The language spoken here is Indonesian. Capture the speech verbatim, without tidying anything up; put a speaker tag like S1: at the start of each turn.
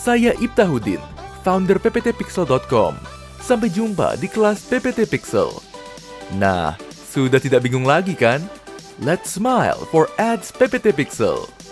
S1: Saya Iftahudin, founder p p t pixel dot com. Sampai jumpa di kelas P P T Pixel. Nah, sudah tidak bingung lagi kan? Let's smile for Ads P P T Pixel.